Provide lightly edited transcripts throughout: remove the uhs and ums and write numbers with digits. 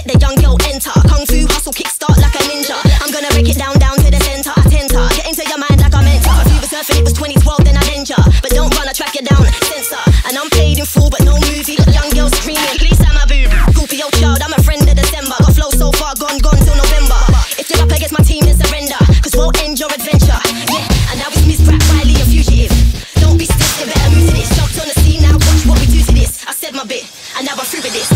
let the young girl enter. Kung fu hustle, kickstart like a ninja. I'm gonna break it down to the center. I tenter, get into your mind like I meant to. If you were surfing, it was 2012, then I'd enter. But don't run, I track you down, censor. And I'm paid in full, but no movie. The young girl screaming, please stand my boob. Goofy old child, I'm a friend of December. Got flow so far, gone till November. If you're up against my team, then surrender, cause we'll end your adventure. Yeah, and now it's Miss Bratt Wiley, a fugitive. Don't be stiff, you better move to this. Jumped on the scene, now watch what we do to this. I said my bit, and now I'm through with this.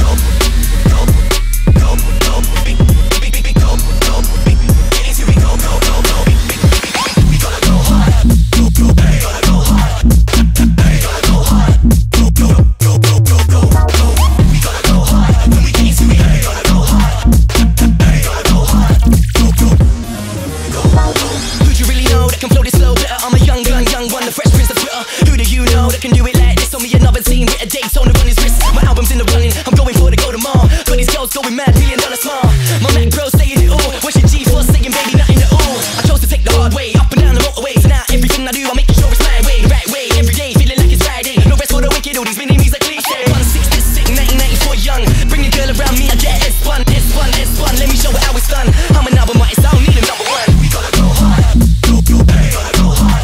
Can do it like this, on me another scene with a date on the run his wrist. My album's in the running, I'm going for the gold tomorrow. But these girls going mad, $1 billion smile. My Mac bro saying it all, what's your G4 saying baby nothing at all. I chose to take the hard way, up and down the motorway. So now everything I do, I'm making sure it's my way. The right way, every day, feeling like it's Friday. No rest for the wicked, all these mini-me's are cliche. 166, 1994 young, bring a girl around me, I get S1, S1, S1. Let me show it how it's done. I'm an album artist, I don't need a number one. We gotta go hard, go, go, hey, gotta go hard.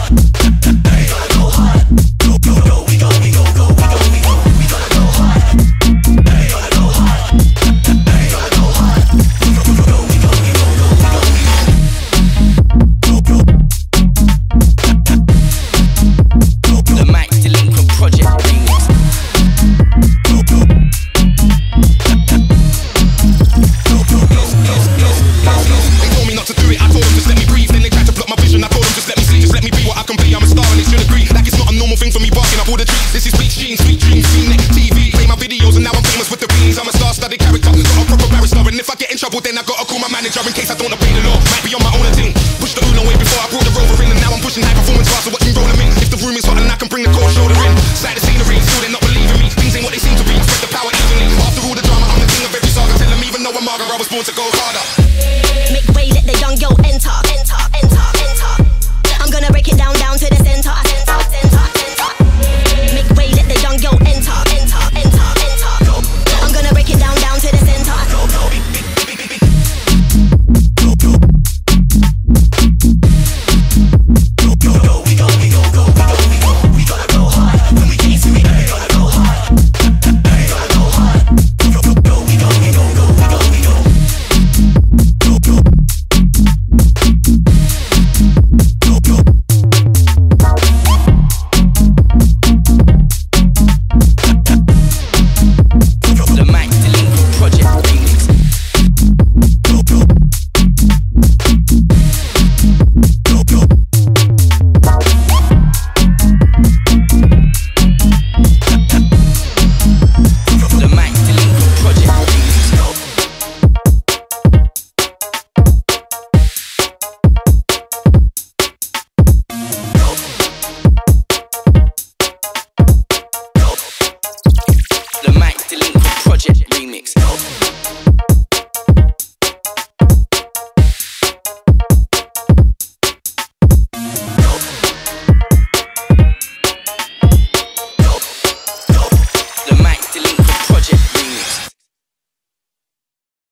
Sweet dreams, TV, play my videos and now I'm famous with the beans. I'm a star-studded character, got a proper barrister. And if I get in trouble then I gotta call my manager in case I don't obey the law. Might be on my own thing. Push the Uno way before I brought the Rover in. And now I'm pushing high performance bars, so watch me roll them in. If the room is hot and I can bring the cold shoulder in. Side the scenery, still they're not believing me. Things ain't what they seem to be, spread the power evenly. After all the drama, I'm the king of every saga. Tell them even though I'm Margaret, I was born to go harder.